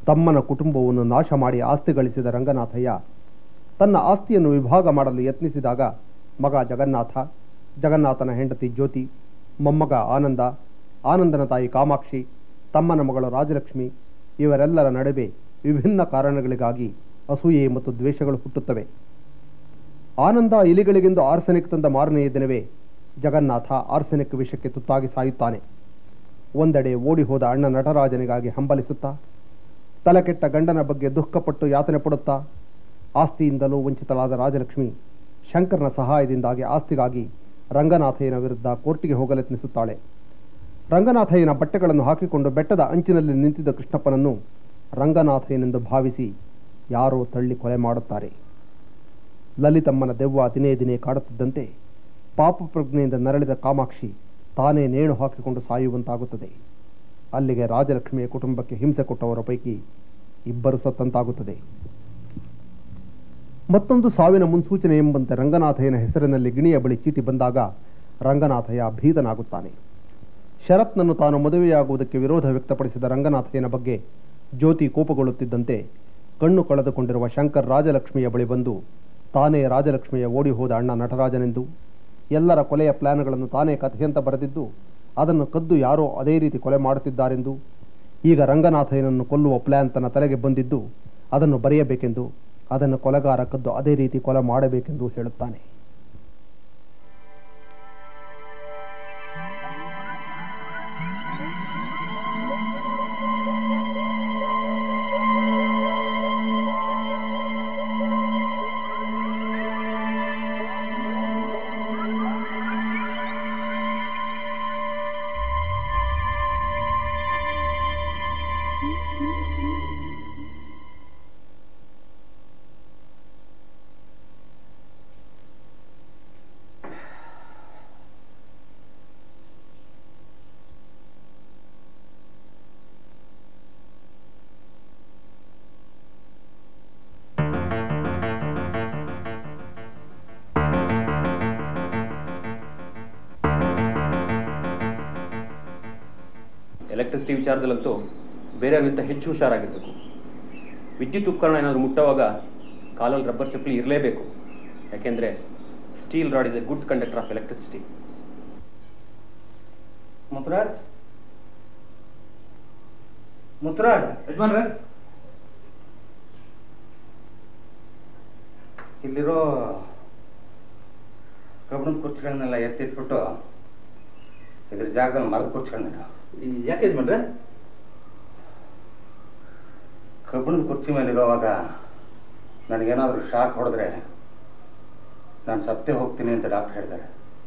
ತಮ್ಮನ ಕುಟುಂಬವನ್ನು ನಾಶ ಮಾಡಿ ಆಸ್ತಿ ಗಳಿಸಿದ ರಂಗನಾಥಯ್ಯ ತನ್ನ ಆಸ್ತಿಯನ್ನು ವಿಭಾಗ ಮಾಡಲು ಯತ್ನಿಸಿದಾಗ ಮಗ ಜಗನ್ನಾಥ, ಜಗನ್ನಾಥನ ಹೆಂಡತಿ ಜ್ಯೋತಿ, ಮೊಮ್ಮಗ ಆನಂದ, ಆನಂದನ ತಾಯಿ ಕಾಮಾಕ್ಷಿ, ತಮ್ಮನ ಮಗಳು ರಾಜಲಕ್ಷ್ಮಿ ಇವರೆಲ್ಲರ ನಡುವೆ ವಿಭಿನ್ನ ಕಾರಣಗಳಿಗಾಗಿ ಅಸೂಯೆ ಮತ್ತು ದ್ವೇಷಗಳು ಹುಟ್ಟುತ್ತವೆ. ಆನಂದ ಇಲಿಗಳಿಗೆಂದು ಆರ್ಸೆನಿಕ್ ತಂದ ಮಾರನೆಯ ದಿನವೇ ಜಗನ್ನಾಥ ಆರ್ಸೆನಿಕ್ ವಿಷಕ್ಕೆ ತುತ್ತಾಗಿ ಸಾಯುತ್ತಾನೆ. ಒಂದೆಡೆ ಓಡಿ ಹೋದ ಅಣ್ಣ ನಟರಾಜನಿಗಾಗಿ ಹಂಬಲಿಸುತ್ತಾ, ತಲೆಕೆಟ್ಟ ಗಂಡನ ಬಗ್ಗೆ ದುಃಖಪಟ್ಟು ಯಾತನೆ ಪಡುತ್ತಾ, ಆಸ್ತಿಯಿಂದಲೂ ವಂಚಿತಳಾದ ರಾಜಲಕ್ಷ್ಮಿ ಶಂಕರನ ಸಹಾಯದಿಂದಾಗಿ ಆಸ್ತಿಗಾಗಿ ರಂಗನಾಥಯ್ಯನ ವಿರುದ್ಧ ಕೋರ್ಟಿಗೆ ಹೋಗಲೆತ್ನಿಸುತ್ತಾಳೆ. ರಂಗನಾಥಯ್ಯನ ಬಟ್ಟೆಗಳನ್ನು ಹಾಕಿಕೊಂಡು ಬೆಟ್ಟದ ಅಂಚಿನಲ್ಲಿ ನಿಂತಿದ್ದ ಕೃಷ್ಣಪ್ಪನನ್ನು ರಂಗನಾಥಯ್ಯನೆಂದು ಭಾವಿಸಿ ಯಾರೋ ತಳ್ಳಿ ಕೊಲೆ ಮಾಡುತ್ತಾರೆ. ಲಲಿತಮ್ಮನ ದೆವ್ವ ದಿನೇ ದಿನೇ ಕಾಡುತ್ತಿದ್ದಂತೆ ಪಾಪ ಪ್ರಜ್ಞೆಯಿಂದ ನರಳಿದ ಕಾಮಾಕ್ಷಿ ತಾನೇ ನೇಣು ಹಾಕಿಕೊಂಡು ಸಾಯುವಂತಾಗುತ್ತದೆ. ಅಲ್ಲಿಗೆ ರಾಜಲಕ್ಷ್ಮಿಯ ಕುಟುಂಬಕ್ಕೆ ಹಿಂಸೆ ಕೊಟ್ಟವರ ಪೈಕಿ ಇಬ್ಬರು ಸತ್ತಂತಾಗುತ್ತದೆ. ಮತ್ತೊಂದು ಸಾವಿನ ಮುನ್ಸೂಚನೆ ಎಂಬಂತೆ ರಂಗನಾಥಯ್ಯನ ಹೆಸರಿನಲ್ಲಿ ಗಿಣಿಯ ಬಳಿ ಚೀಟಿ ಬಂದಾಗ ರಂಗನಾಥಯ್ಯ ಭೀತನಾಗುತ್ತಾನೆ. ಶರತ್ನನ್ನು ತಾನು ಮದುವೆಯಾಗುವುದಕ್ಕೆ ವಿರೋಧ ವ್ಯಕ್ತಪಡಿಸಿದ ರಂಗನಾಥಯ್ಯನ ಬಗ್ಗೆ ಜ್ಯೋತಿ ಕೋಪಗೊಳ್ಳುತ್ತಿದ್ದಂತೆ ಕಣ್ಣು ಕಳೆದುಕೊಂಡಿರುವ ಶಂಕರ್ ರಾಜಲಕ್ಷ್ಮಿಯ ಬಳಿ ಬಂದು ತಾನೇ ರಾಜಲಕ್ಷ್ಮಿಯ ಓಡಿ ಹೋದ ಅಣ್ಣ ನಟರಾಜನೆಂದು, ಎಲ್ಲರ ಕೊಲೆಯ ಪ್ಲಾನ್ಗಳನ್ನು ತಾನೇ ಕಥೆಯಂತ ಬರೆದಿದ್ದು ಅದನ್ನು ಕದ್ದು ಯಾರೋ ಅದೇ ರೀತಿ ಕೊಲೆ ಮಾಡುತ್ತಿದ್ದಾರೆಂದು, ಈಗ ರಂಗನಾಥಯ್ಯನನ್ನು ಕೊಲ್ಲುವ ಪ್ಲಾನ್ ತನ್ನ ತಲೆಗೆ ಬಂದಿದ್ದು ಅದನ್ನು ಬರೆಯಬೇಕೆಂದು, ಅದನ್ನು ಕೊಲೆಗಾರ ಕದ್ದು ಅದೇ ರೀತಿ ಕೊಲೆ ಮಾಡಬೇಕೆಂದು ಹೇಳುತ್ತಾನೆ. ಎಲೆಕ್ಟ್ರಿಸಿಟಿ ವಿಚಾರದಲ್ಲಂತೂ ಬೇರೆಯವ್ರಿಗಿಂತ ಹೆಚ್ಚು ಹುಷಾರಾಗಿರಬೇಕು. ವಿದ್ಯುತ್ ಉಪಕರಣ ಏನಾದರೂ ಮುಟ್ಟುವಾಗ ಕಾಲಲ್ಲಿ ರಬ್ಬರ್ ಚಪ್ಪಲಿ ಇರಲೇಬೇಕು. ಯಾಕೆಂದರೆ steel rod is a good conductor of electricity. Muthuraj ಯಜಮಾನ್ರೆ, ಇಲ್ಲಿರೋ ಕಬ್ಬಣದ ಕುರ್ಚಿಗಳನ್ನೆಲ್ಲ ಎತ್ತಿಟ್ಬಿಟ್ಟು ಇದ್ರ ಜಾಗದಲ್ಲಿ ಮರದ ಕುರ್ಚಿಗಳನ್ನ ಯಾಕೆ ಯಜಮಾನ್ರೆ? ಕಬ್ಬಣದ ಕುರ್ಚಿ ಮೇಲೆ ಇರುವಾಗ ನನಗೇನಾದರೂ ಶಾಕ್ ಹೊಡೆದ್ರೆ ನಾನು ಸತ್ತೇ ಹೋಗ್ತೀನಿ ಅಂತ ಡಾಕ್ಟರ್ ಹೇಳಿದ್ದಾರೆ.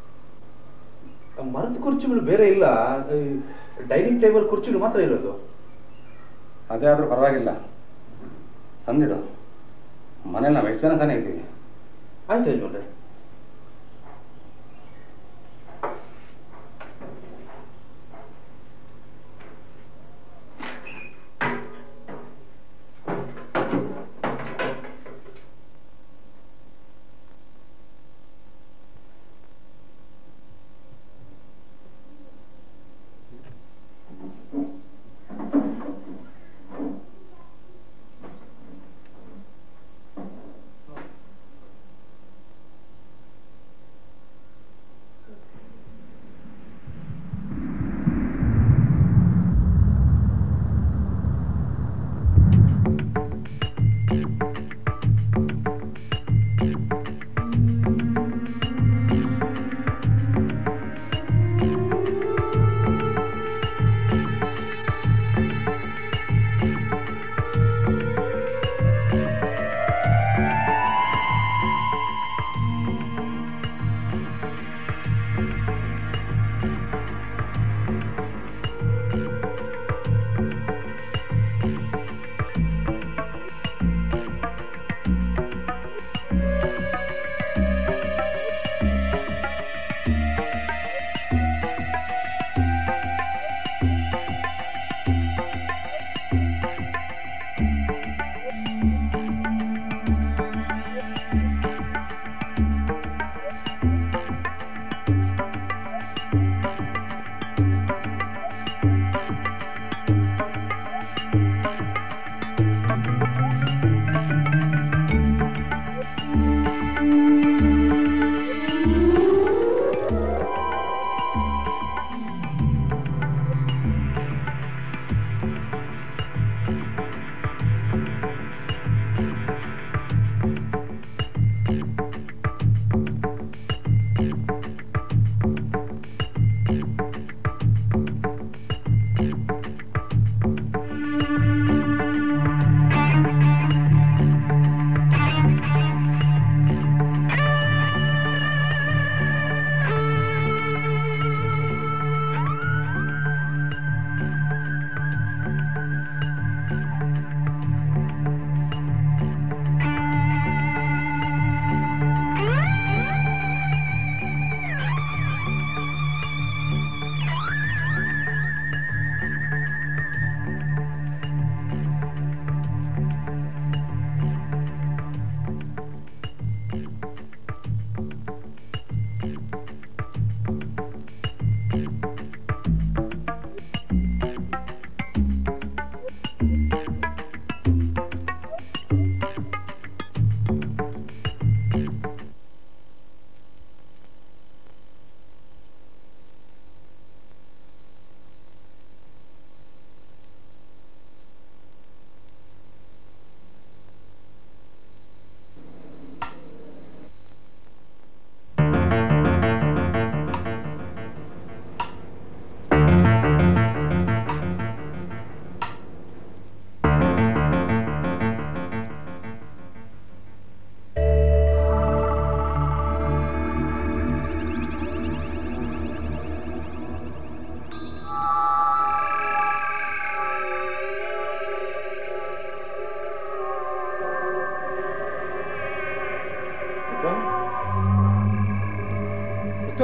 ಮರದ ಕುರ್ಚಿಗಳು ಬೇರೆ ಇಲ್ಲ, ಡೈನಿಂಗ್ ಟೇಬಲ್ ಕುರ್ಚಿಗಳು ಮಾತ್ರ ಇರೋದು. ಅದೇ ಆದರೂ ಪರವಾಗಿಲ್ಲ, ತಂದಿಡು. ಮನೇಲಿ ನಾವು ಎಷ್ಟು ಜನ ತಾನೇ ಇದ್ದೀವಿ. ಆಯ್ತು ಯಜಮಾನ್ರೆ. ಮುತ್ತು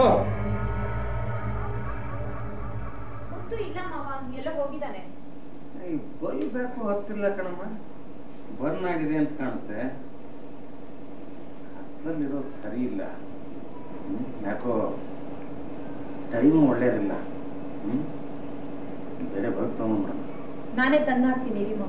ಇಲ್ಲ ಮಾವ, ಎಲ್ಲ ಹೋಗಿದ್ದಾನೆ. ಬೈಬೇಕು ಹೊತ್ತಿಲ್ಲ ಕಣಮ್ಮ, ಬರ್ನ್ ಆಗಿದೆ ಅಂತ ಕಾಣುತ್ತೆ. ಹತ್ತಲ್ಲಿರೋದು ಸರಿ ಇಲ್ಲ. ಯಾಕೋ ಟೈಮು ಒಳ್ಳೇದಿಲ್ಲ. ಬೇರೆ ಬರ್ತಾವ. ನಾನೇ ತಂದು ಹಾಕ್ತೀನಿ ಮಾವ.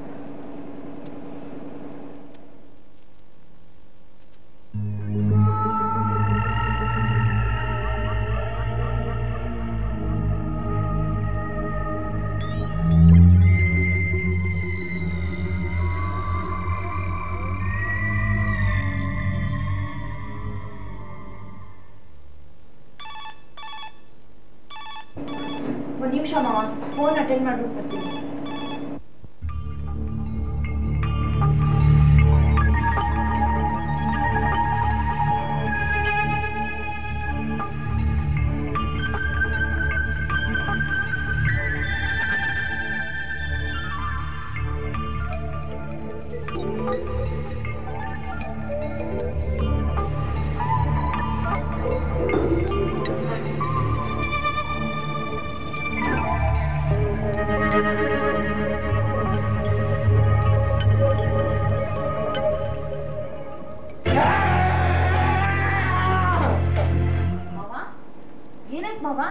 ಒಂದು ನಿಮಿಷ ಮಾವ, ಫೋನ್ ಅಟೆಂಡ್ ಮಾಡ್ಬಿಟ್ಟು ಬರ್ತೀನಿ. ಏನಾಯ್ತು ಮಾವ?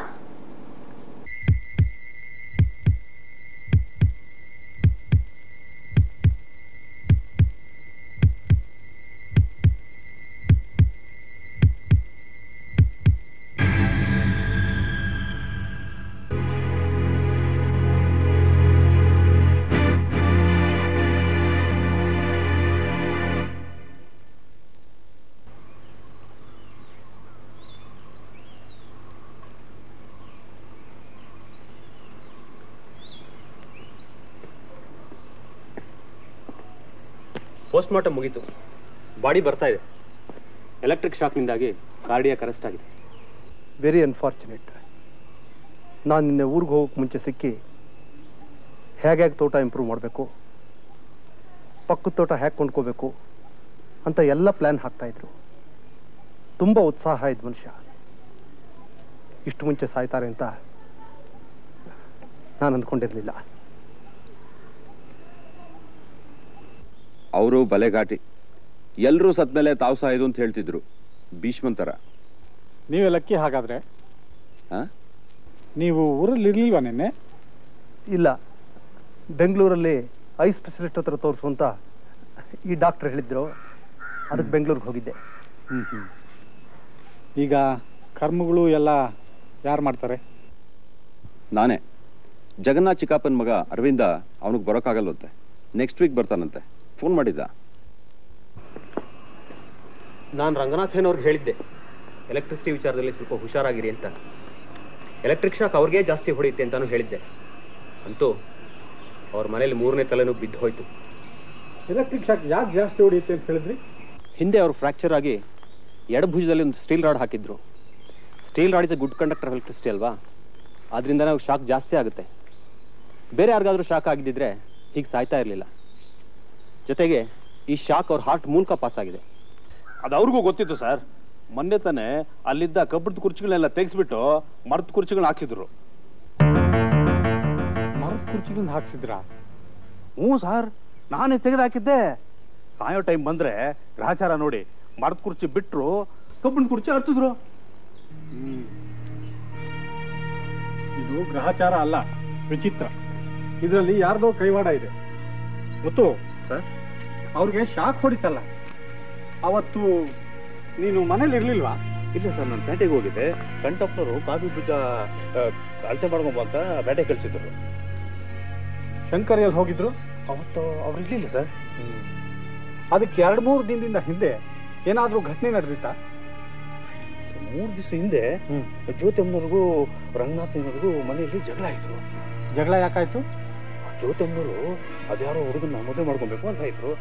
ಪೋಸ್ಟ್ ಮಾರ್ಟಮ್ ಮುಗೀತು, ಬಾಡಿ ಬರ್ತಾ ಇದೆ. ಎಲೆಕ್ಟ್ರಿಕ್ ಶಾಕ್ನಿಂದಾಗಿ ಕಾರ್ಡಿಯಾಕ್ ಅರೆಸ್ಟ್ ಆಗಿದೆ. Very unfortunate. ನಾನು ನಿನ್ನೆ ಊರಿಗೆ ಹೋಗೋಕೆ ಮುಂಚೆ ಸಿಕ್ಕಿ ಹೇಗೆ ತೋಟ ಇಂಪ್ರೂವ್ ಮಾಡಬೇಕು, ಪಕ್ಕದ ತೋಟ ಹೇಗೆ ಕೊಂಡ್ಕೋಬೇಕು ಅಂತ ಎಲ್ಲ ಪ್ಲ್ಯಾನ್ ಹಾಕ್ತಾಯಿದ್ರು. ತುಂಬ ಉತ್ಸಾಹ ಇದ್ದ ಮನುಷ್ಯ. ಇಷ್ಟು ಮುಂಚೆ ಸಾಯ್ತಾರೆ ಅಂತ ನಾನು ಅಂದ್ಕೊಂಡಿರಲಿಲ್ಲ. ಅವರು ಬಲೆಗಾಟಿ. ಎಲ್ಲರೂ ಸತ್ಮೇಲೆ ತಾವು ಸಾಯ್ದು ಅಂತ ಹೇಳ್ತಿದ್ರು, ಭೀಷ್ಮಂತರ. ನೀವೇ ಲಕ್ಕಿ. ಹಾಗಾದ್ರೆ ನೀವು ಊರಲ್ಲಿ ಇರ್ಲಿಲ್ವಾ ನಿನ್ನೆ? ಇಲ್ಲ, ಬೆಂಗಳೂರಲ್ಲಿ ಐ ಸ್ಪೆಷಲಿಸ್ಟ್ ಹತ್ರ ತೋರಿಸು ಅಂತ ಈ ಡಾಕ್ಟರ್ ಹೇಳಿದ್ರು. ಅದಕ್ಕೆ ಬೆಂಗಳೂರಿಗೆ ಹೋಗಿದ್ದೆ. ಈಗ ಕರ್ಮಗಳು ಎಲ್ಲ ಯಾರು ಮಾಡ್ತಾರೆ? ನಾನೇ. ಜಗನ್ನಾಥ್ ಚಿಕ್ಕಪ್ಪನ ಮಗ ಅರವಿಂದ ಅವನಿಗೆ ಬರೋಕ್ಕಾಗಲ್ವಂತೆ. ನೆಕ್ಸ್ಟ್ ವೀಕ್ ಬರ್ತಾನಂತೆ. ಫೋನ್ ಮಾಡಿದ್ದ. ನಾನು ರಂಗನಾಥೇನವ್ರಿಗೆ ಹೇಳಿದ್ದೆ ಎಲೆಕ್ಟ್ರಿಸಿಟಿ ವಿಚಾರದಲ್ಲಿ ಸ್ವಲ್ಪ ಹುಷಾರಾಗಿರಿ ಅಂತ. ಎಲೆಕ್ಟ್ರಿಕ್ ಶಾಕ್ ಅವ್ರಿಗೆ ಜಾಸ್ತಿ ಹೊಡೆಯುತ್ತೆ ಅಂತಾನು ಹೇಳಿದ್ದೆ. ಅಂತೂ ಅವ್ರ ಮನೇಲಿ 3ನೇ ತಲೆನೂ ಬಿದ್ದು ಹೋಯ್ತು. ಎಲೆಕ್ಟ್ರಿಕ್ ಶಾಕ್ ಯಾಕೆ ಜಾಸ್ತಿ ಹೊಡೆಯುತ್ತೆ ಅಂತ ಹೇಳಿದ್ರಿ? ಹಿಂದೆ ಅವ್ರು ಫ್ರಾಕ್ಚರ್ ಆಗಿ ಎಡಭುಜದಲ್ಲಿ ಒಂದು ಸ್ಟೀಲ್ ರಾಡ್ ಹಾಕಿದ್ರು. Steel rod is good conductor electricity ಅಲ್ವಾ, ಆದ್ರಿಂದ ನಾವು ಶಾಕ್ ಜಾಸ್ತಿ ಆಗುತ್ತೆ. ಬೇರೆ ಯಾರಿಗಾದ್ರೂ ಶಾಕ್ ಆಗಿದ್ದಿದ್ರೆ ಹೀಗೆ ಸಾಯ್ತಾ ಇರಲಿಲ್ಲ. ಜೊತೆಗೆ ಈ ಶಾಕ್ ಅವ್ರ ಹಾರ್ಟ್ ಮೂಲಕ ಪಾಸ್ ಆಗಿದೆ. ಅದು ಅವ್ರಿಗೂ ಗೊತ್ತಿತ್ತು ಸರ್. ಮೊನ್ನೆ ತಾನೆ ಅಲ್ಲಿದ್ದ ಕಬ್ಬಣದ ಕುರ್ಚಿಗಳನ್ನೆಲ್ಲ ತೆಗೆಸ್ಬಿಟ್ಟು ಮರದ ಕುರ್ಚಿಗಳನ್ನ ಹಾಕಿದ್ರು. ಮರದ ಕುರ್ಚಿಗಳನ್ನ ಹಾಕ್ಸಿದ್ರಾ? ಹ್ಞೂ ಸರ್, ನಾನೇ ತೆಗೆದು ಹಾಕಿದ್ದೆ. ಸಾಯೋ ಟೈಮ್ ಬಂದ್ರೆ ಗ್ರಹಚಾರ ನೋಡಿ ಮರದ ಕುರ್ಚಿ ಬಿಟ್ರು, ಕಬ್ಬಣದ ಕುರ್ಚಿ ಹತ್ತಿದ್ರು. ಇದು ಗ್ರಹಚಾರ ಅಲ್ಲ, ವಿಚಿತ್ರ. ಇದರಲ್ಲಿ ಯಾರ್ದೋ ಕೈವಾಡ ಇದೆ. ಗೊತ್ತು ಸರ್, ಅವ್ರಿಗೆ ಶಾಕ್ ಹೊಡಿತಲ್ಲ, ಅವತ್ತು ನೀನು ಮನೇಲಿ ಇರ್ಲಿಲ್ವಾ? ಇಲ್ಲ ಸರ್, ನಾನು ಪೇಟೆಗೆ ಹೋಗಿದ್ದೆ. ಕಂಟಪ್ನವರು ಕಾಫಿ ಬೀಜ ಅಳತೆ ಮಾಡ್ಕೊಂಬಂತ ಪೇಟೆ ಕಳಿಸಿದ್ರು. ಶಂಕರ್ ಎಲ್ಲಿ ಹೋಗಿದ್ರು? ಅವತ್ತು ಅವ್ರು ಇರ್ಲಿಲ್ಲ ಸರ್. ಅದಕ್ಕೆ 2-3 ದಿನದಿಂದ ಹಿಂದೆ ಏನಾದ್ರೂ ಘಟನೆ ನಡೆದಿತ್ತಾ? 3 ದಿವಸ ಹಿಂದೆ ಜ್ಯೋತಮ್ಮನವ್ರಿಗೂ ರಂಗನಾಥನವ್ರಿಗೂ ಮನೆಯಲ್ಲಿ ಜಗಳ ಆಯ್ತು. ಜಗಳ ಯಾಕಾಯ್ತು? ಜ್ಯೋತಮ್ಮನವರು ಅದ್ಯಾರೋ ಹುಡುಗನ್ನ ಮದುವೆ ಮಾಡ್ಕೊಬೇಕು ಅಂತ ಇದ್ರು.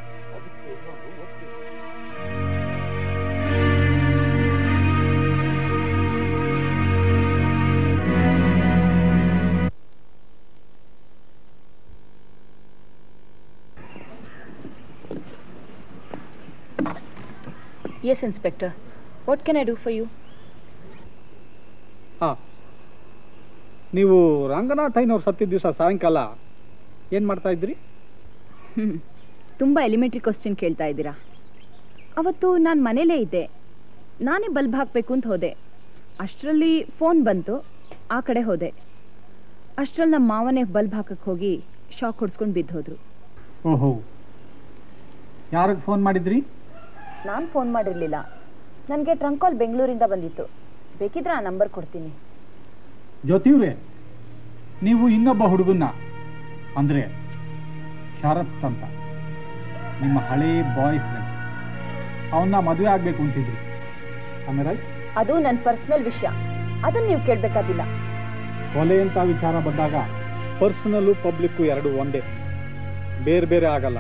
Yes, Inspector. What can I do for you? ನೀವು ರಂಗನಾಥಯ್ಯನವ್ರು ಸತ್ತಿದ್ದ ದಿವಸ ಸಾಯಂಕಾಲ ಏನು ಮಾಡ್ತಾ ಇದ್ರಿ? ತುಂಬ ಎಲಿಮೆಂಟ್ರಿ ಕ್ವಶನ್ ಕೇಳ್ತಾ ಇದ್ದೀರಾ. ಅವತ್ತು ನಾನು ಮನೇಲೇ ಇದ್ದೆ. ನಾನೇ ಬಲ್ಬ್ ಹಾಕಬೇಕು ಅಂತ ಹೋದೆ. ಅಷ್ಟರಲ್ಲಿ ಫೋನ್ ಬಂತು. ಆ ಕಡೆ ಹೋದೆ. ಅಷ್ಟರಲ್ಲಿ ನಮ್ಮ ಮಾವನೇ ಬಲ್ಬ್ ಹಾಕಕ್ಕೆ ಹೋಗಿ ಶಾಕ್ ಹೊಡ್ಸ್ಕೊಂಡು ಬಿದ್ದು ಹೋದ್ರು. ಓಹೋ, ಯಾರಿಗೆ ಫೋನ್ ಮಾಡಿದ್ರಿ? ನಾನು ಫೋನ್ ಮಾಡಿರಲಿಲ್ಲ. ನನಗೆ ಟ್ರಂಕ್ ಕಾಲ್ ಬೆಂಗಳೂರಿಂದ ಬಂದಿತ್ತು. ಬೇಕಿದ್ರೆ ಆ ನಂಬರ್ ಕೊಡ್ತೀನಿ. ಜ್ಯೋತಿವ್ರೆ, ನೀವು ಇನ್ನೊಬ್ಬ ಹುಡುಗನ್ನ ಅಂದರೆ ಶರತ್ ಅಂತ ನಿಮ್ಮ ಹಳೇ ಬಾಯ್ ಫ್ರೆಂಡ್ ಅವನ್ನ ಮದುವೆ ಆಗಬೇಕು ಅಂತಿದ್ರಿ. ಆಮೇಲೆ ಅದು ನನ್ನ ಪರ್ಸನಲ್ ವಿಷಯ. ಅದನ್ನು ನೀವು ಕೇಳಬೇಕಾಗಿಲ್ಲ. ಕೊಲೆ ಅಂತ ವಿಚಾರ ಬಂದಾಗ ಪರ್ಸನಲ್ಲು ಪಬ್ಲಿಕ್ಕು ಎರಡು ಒಂದೇ, ಬೇರೆ ಬೇರೆ ಆಗಲ್ಲ.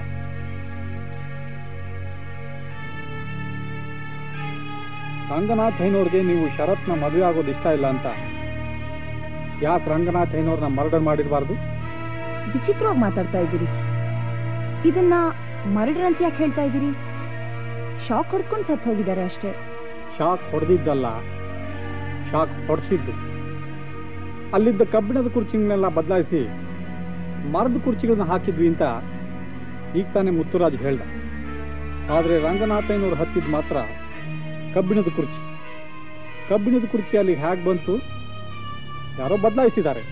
ರಂಗನಾಥಯ್ಯನವ್ರಿಗೆ ನೀವು ಶರತ್ನ ಮದುವೆ ಆಗೋದು ಇಷ್ಟ ಇಲ್ಲ ಅಂತ ಯಾಕೆ ರಂಗನಾಥಯ್ಯನವ್ರನ್ನ ಮರ್ಡರ್ ಮಾಡಿರಬಾರ್ದು? ವಿಚಿತ್ರವಾಗಿ ಮಾತಾಡ್ತಾ ಇದ್ದೀರಿ. ಇದನ್ನ ಮರ್ಡರ್ ಅಂತ ಯಾಕೆ ಹೇಳ್ತಾ ಇದ್ದೀರಿ? ಶಾಕ್ ಹೊಡ್ಸ್ಕೊಂಡು ಸತ್ತು ಹೋಗಿದ್ದಾರೆ ಅಷ್ಟೇ. ಶಾಕ್ ಹೊಡೆದಿದ್ದಲ್ಲ, ಶಾಕ್ ಹೊಡೆಸಿದ್ದು. ಅಲ್ಲಿದ್ದ ಕಬ್ಬಿಣದ ಕುರ್ಚಿಗಳನ್ನೆಲ್ಲ ಬದಲಾಯಿಸಿ ಮರದ ಕುರ್ಚಿಗಳನ್ನ ಹಾಕಿದ್ವಿ ಅಂತ ಈಗ ತಾನೇ ಮುತ್ತುರಾಜ್ ಹೇಳ್ದ. ಆದರೆ ರಂಗನಾಥಯ್ಯನವ್ರು ಹತ್ತಿದ್ ಮಾತ್ರ ಕಬ್ಬಿಣದ ಕುರ್ಚಿ. ಕಬ್ಬಿಣದ ಕುರ್ಚಿ ಅಲ್ಲಿ ಹೇಗೆ ಬಂತು? ಯಾರೋ ಬದಲಾಯಿಸಿದ್ದಾರೆ.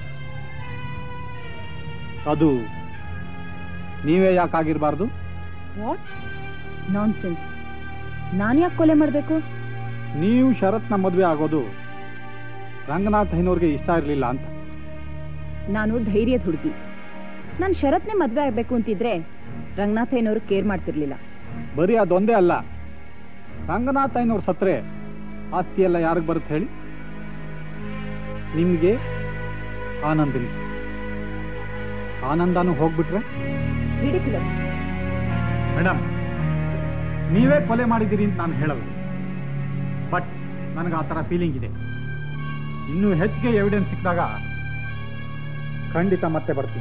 ಅದು ನೀವೇ ಯಾಕಾಗಿರ್ಬಾರ್ದು? What nonsense. ನಾನು ಯಾಕೆ ಕೊಲೆ ಮಾಡಬೇಕು? ನೀವು ಶರತ್ನ ಮದುವೆ ಆಗೋದು ರಂಗನಾಥಯ್ಯನವ್ರಿಗೆ ಇಷ್ಟ ಇರಲಿಲ್ಲ ಅಂತ. ನಾನು ಧೈರ್ಯದ ಹುಡುಗಿ. ನಾನು ಶರತ್ನೇ ಮದುವೆ ಆಗಬೇಕು ಅಂತಿದ್ರೆ ರಂಗನಾಥಯ್ಯನವರು ಕೇರ್ ಮಾಡ್ತಿರ್ಲಿಲ್ಲ. ಬರೀ ಅದೊಂದೇ ಅಲ್ಲ, ರಂಗನಾಥಯ್ಯನವ್ರು ಸತ್ರೆ ಆಸ್ತಿ ಎಲ್ಲ ಯಾರಿಗೆ ಬರುತ್ತೆ ಹೇಳಿ? ನಿಮಗೆ ಆನಂದಿನಿ. ಆನಂದನೂ ಹೋಗ್ಬಿಟ್ರೆ? ರಿಡಿಕ್ಯುಲಸ್. ಮೇಡಮ್, ನೀವೇ ಕೊಲೆ ಮಾಡಿದ್ದೀರಿ ಅಂತ ನಾನು ಹೇಳಲ್ಲ, ಬಟ್ ನನಗೆ ಆ ಥರ ಫೀಲಿಂಗ್ ಇದೆ. ಇನ್ನೂ ಹೆಚ್ಚಿಗೆ ಎವಿಡೆನ್ಸ್ ಸಿಕ್ಕಿದಾಗ ಖಂಡಿತ ಮತ್ತೆ ಬರ್ತೀನಿ.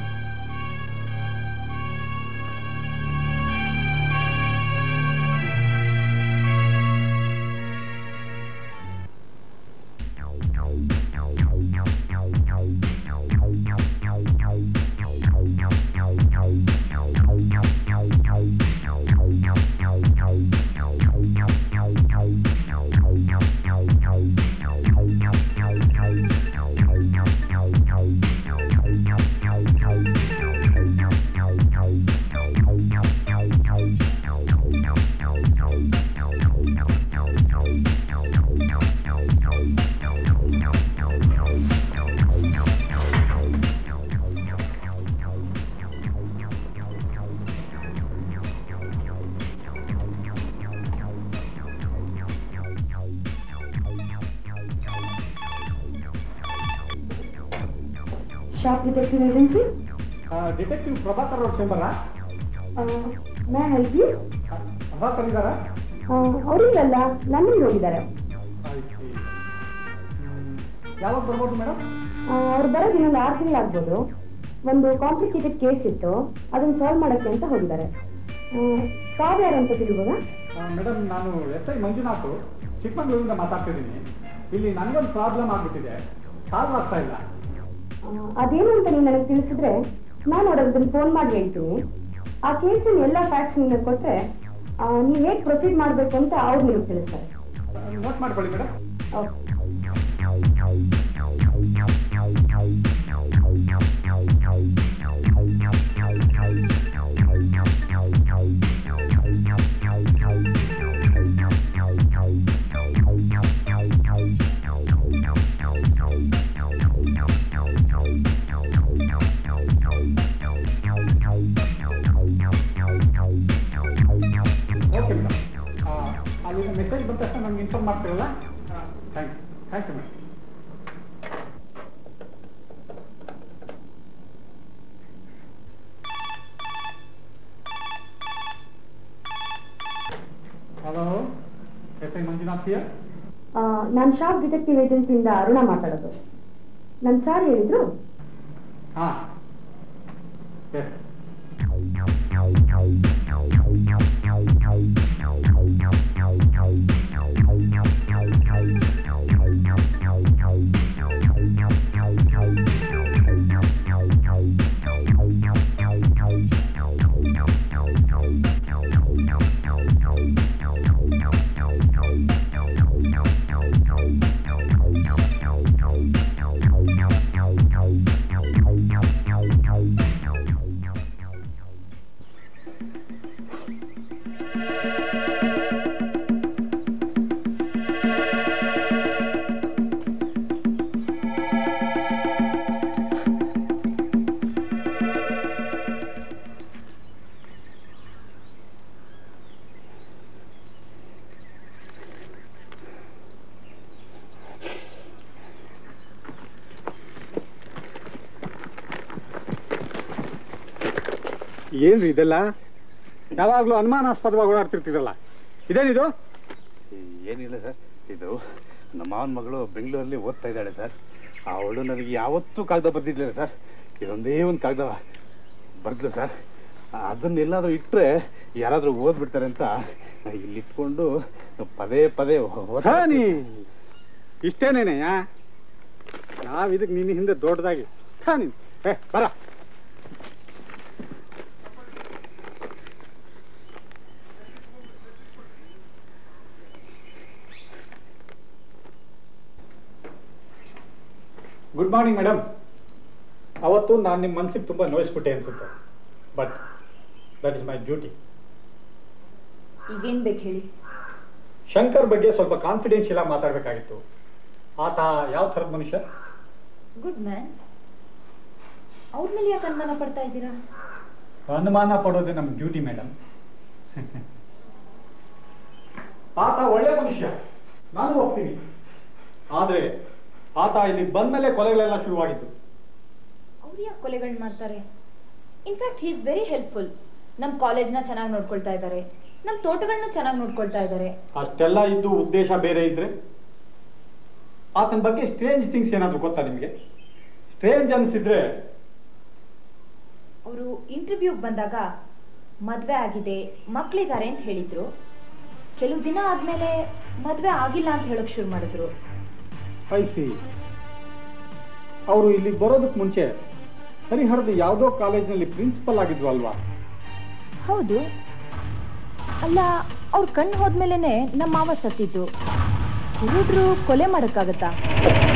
Shop detective agency? Detective Prabhakar और चेंबर मैं हेल्प यू? प्रभाकर इदारा? ಅವರಿಗಲ್ಲ, ಲಂಡನ್ಗೆ ಹೋಗಿದ್ದಾರೆ. ಯಾವಾಗ ಬರ್ಬೋದು ಮೇಡಮ್? ಅವ್ರು ಬರೋದು ಇನ್ನೊಂದು 6 ತಿಂಗಳಾಗ್ಬೋದು. ಒಂದು ಕಾಂಪ್ಲಿಕೇಟೆಡ್ ಕೇಸ್ ಇತ್ತು, ಅದನ್ನು ಸಾಲ್ವ್ ಮಾಡೋಕ್ಕೆ ಅಂತ ಹೋಗಿದ್ದಾರೆ. ತಾವು ಯಾರು ಅಂತ ತಿಳ್ಬೋದಾ? ಮೇಡಮ್, ನಾನು SI ಮಂಜುನಾಥ್, ಚಿಕ್ಕಮಗಳೂರಿಂದ ಮಾತಾಡ್ತಿದ್ದೀನಿ. ಇಲ್ಲಿ ನನಗೊಂದು ಪ್ರಾಬ್ಲಮ್ ಆಗ್ಬಿಟ್ಟಿದೆ, ಸಾಲ್ವ್ ಆಗ್ತಾ ಇಲ್ಲ. ಅದೇನು ಅಂತ ನೀವು ನನಗೆ ತಿಳಿಸಿದ್ರೆ ನಾನು ಅದನ್ನು ಫೋನ್ ಮಾಡಿ ಹೇಳ್ತೀನಿ. ಆ ಕೇಸಿನ ಎಲ್ಲ ಫ್ಯಾಕ್ಟ್ಸ್ ನಿಮಗೆ ಕೊಟ್ಟರೆ ನೀವು ಹೇಗೆ ಪ್ರೊಸೀಡ್ ಮಾಡಬೇಕು ಅಂತ ಅವ್ರು ನಿಮಗೆ ತಿಳಿಸ್ತಾರೆ. ನೋಟ್ ಮಾಡ್ಕೊಳ್ಳಿ ಮೇಡಮ್. ಓಕೆ. ಅಲ್ಲಿ ಮೆಸೇಜ್ ಬಂದ ತಕ್ಷಣ ನಮ್ಗೆ ಇನ್ಫಾರ್ಮ್ ಮಾಡ್ತೀರಲ್ಲ? Thank you madam. Hello, SI Manjunath here. ನಾನು ಶಾಪ್ ಡಿಟೆಕ್ಟಿವ್ ಏಜೆನ್ಸಿಯಿಂದ ಅರುಣ ಮಾತಾಡೋದು. ನನ್ನ ಸಾರ್ ಹೇಳಿದ್ರು? ಹಾಂ, ಎಸ್. ಏನ್ರಿ ಇದೆಲ್ಲ? ಯಾವಾಗ್ಲೂ ಅನುಮಾನಾಸ್ಪದವಾಗಿ ಓಡಾಡ್ತಿರ್ತೀರಲ್ಲ, ಇದೇನಿದು? ಏನಿಲ್ಲ ಸರ್, ಇದು ನಮ್ಮ ಮಾವನ ಮಗಳು ಬೆಂಗಳೂರಲ್ಲಿ ಓದ್ತಾ ಇದ್ದಾಳೆ ಸರ್. ಅವಳು ನನಗೆ ಯಾವತ್ತೂ ಕಾಗದ ಬರ್ದಿದ್ಲಿಲ್ಲ ಸರ್. ಇದೊಂದೇ ಒಂದು ಕಾಗದ ಬರ್ದ್ಲು ಸರ್. ಅದನ್ನೆಲ್ಲಾದ್ರೂ ಇಟ್ಟರೆ ಯಾರಾದ್ರೂ ಓದ್ಬಿಡ್ತಾರೆ ಅಂತ ಇಲ್ಲಿಟ್ಕೊಂಡು ಪದೇ ಪದೇ ಇಷ್ಟೇನೇನೆಯಾ? ನಾವ್ ಇದಕ್ಕೆ ನಿನ್ನ ಹಿಂದೆ ದೊಡ್ಡದಾಗಿ ನೀನು ಬರ. Good morning madam. ಅವತ್ತು ನಾನು ನಿಮ್ಮ ಮನಸ್ಸಿಗೆ ತುಂಬ ನೋಯಿಸ್ಬಿಟ್ಟೆ ಅನ್ಸುತ್ತೆ, but that is my duty. ಈಗೇನ್ ಬೇಕು ಹೇಳಿ? ಶಂಕರ್ ಬಗ್ಗೆ ಸ್ವಲ್ಪ ಕಾನ್ಫಿಡೆನ್ಷಿಯಲ್ ಆಗಿ ಮಾತಾಡಬೇಕಾಗಿತ್ತು. ಆತ ಯಾವ ಥರದ ಮನುಷ್ಯ? Good man. ಅವ್ರ ಮೇಲೆ ಯಾಕೆ ಅನುಮಾನ ಪಡ್ತಾ ಇದ್ದೀರಾ? ಅನುಮಾನ ಪಡೋದೇ ನಮ್ಮ ಡ್ಯೂಟಿ ಮೇಡಮ್. ಆತ ಒಳ್ಳೆ ಮನುಷ್ಯ, ನಾನು ಹೋಗ್ತೀನಿ. ಆದ್ರೆ ಆತ ಇಲ್ಲಿ ಬಂದ್ಮೇಲೆ ಕೊಲೆಗಳೆಲ್ಲ ಶುರುವಾಗಿತ್ತು. ಅವ್ರು ಯಾಕೆ ಕೊಲೆಗಳನ್ನ ಮಾಡ್ತಾರೆ? In fact he is very helpful. ನಮ್ಮ ಕಾಲೇಜ್ನ ಚೆನ್ನಾಗಿ ನೋಡ್ಕೊಳ್ತಾ ಇದ್ದಾರೆ, ನಮ್ಮ ತೋಟಗಳನ್ನ ಚೆನ್ನಾಗಿ ನೋಡ್ಕೊಳ್ತಾ ಇದ್ದಾರೆ. ಅಷ್ಟೆಲ್ಲ ಇದ್ದು ಉದ್ದೇಶ ಬೇರೆ ಇದ್ರೆ? ಆತನ ಬಗ್ಗೆ ಸ್ಟ್ರೇಂಜ್ ಥಿಂಗ್ಸ್ ಏನಾದ್ರು ಗೊತ್ತಾ ನಿಮಗೆ? ಸ್ಟ್ರೇಂಜ್ ಅನ್ಸಿದ್ರೆ ಅವರು ಇಂಟರ್ವ್ಯೂಗೆ ಬಂದಾಗ ಮದ್ವೆ ಆಗಿದೆ, ಮಕ್ಕಳಿದ್ದಾರೆ ಅಂತ ಹೇಳಿದ್ರು. ಕೆಲವು ದಿನ ಆದ್ಮೇಲೆ ಮದ್ವೆ ಆಗಿಲ್ಲ ಅಂತ ಹೇಳಕ್ ಶುರು ಮಾಡಿದ್ರು. ಐಸಿ ಅವರು ಇಲ್ಲಿ ಬರೋದಕ್ಕೆ ಮುಂಚೆ ಹರಿಹರದ ಯಾವುದೋ ಕಾಲೇಜ್ನಲ್ಲಿ ಪ್ರಿನ್ಸಿಪಲ್ ಆಗಿದ್ರು ಅಲ್ವಾ? ಹೌದು. ಅಲ್ಲ, ಅವ್ರ ಕಣ್ಣು ಹೋದ್ಮೇಲೆನೆ ನಮ್ಮ ಮಾವ ಸತ್ತಿದ್ದು. ಹುಡುಗರು ಕೊಲೆ ಮಾಡಕ್ಕಾಗತ್ತಾ?